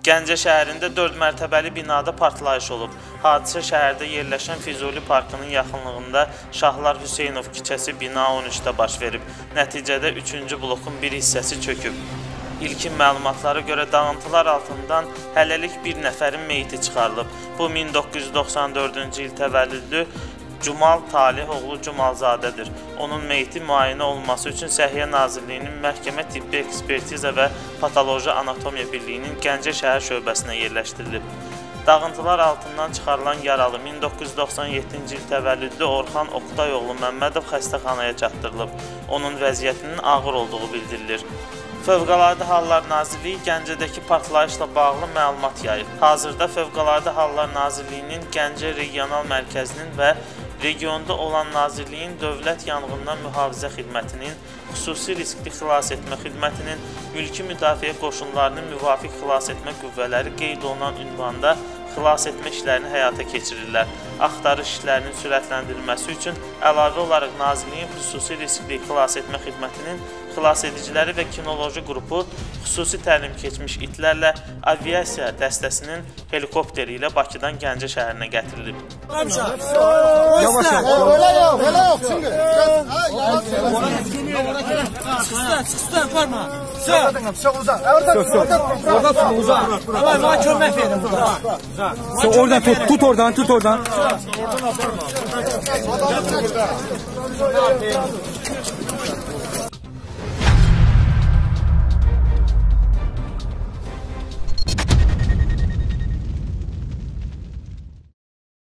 Gəncə şəhərində 4 mərtəbəli binada partlayış olub. Hadisə şəhərdə yerləşən Füzuli Parkının yaxınlığında Şahlar Hüseynov küçəsi bina 13-də baş verib. Nəticədə 3-cü blokun bir hissəsi çöküb. İlkin məlumatlara görə dağıntılar altından hələlik bir nəfərin meyiti çıxarılıb. Bu 1994-cü il təvəllüdlü Cumal Talih oğlu Cumalzadədir. Onun meyiti müayinə olunması üçün Səhiyyə Nazirliyinin Məhkəmə Tibbi Ekspertiza və Patoloji Anatomiya Birliyinin Gəncə şəhər şöbəsinə yerləşdirilib. Dağıntılar altından çıxarılan yaralı 1997-ci il təvəllüdlü Orxan Oqtay oğlu Məmmədov xəstəxanaya çatdırılıb. Onun vəziyyətinin ağır olduğu bildirilir. Fövqəladə Hallar Nazirliyi Gəncədəki partlayışla bağlı məlumat yayıb. Hazırda Fövqəladə Hallar Nazirliyinin Gəncə Regional Mərkəzinin və regionda olan Nazirliyin Dövlət Yanğından Mühafizə Xidmətinin, Xüsusi Riskli Xilas Etmə Xidmətinin, Mülki Müdafiə Qoşunlarının müvafiq xilas etmə qüvvələri qeyd olunan ünvanda xilas etmə işlərini həyata keçirirlər. Axtarış işlərinin sürətləndirilməsi üçün əlavə olaraq Nazirliyin Xüsusi Riskli Xilas Etmə Xidmətinin xilasediciləri və kinoloji qrupu xüsusi təlim keçmiş itlərlə aviasiya dəstəsinin helikopteri ilə Bakıdan Gəncə şəhərinə gətirilib. Yavaş yavaş. Çıxsın, aparma. Orada kömək verin burada. Oradan tut oradan, tut oradan.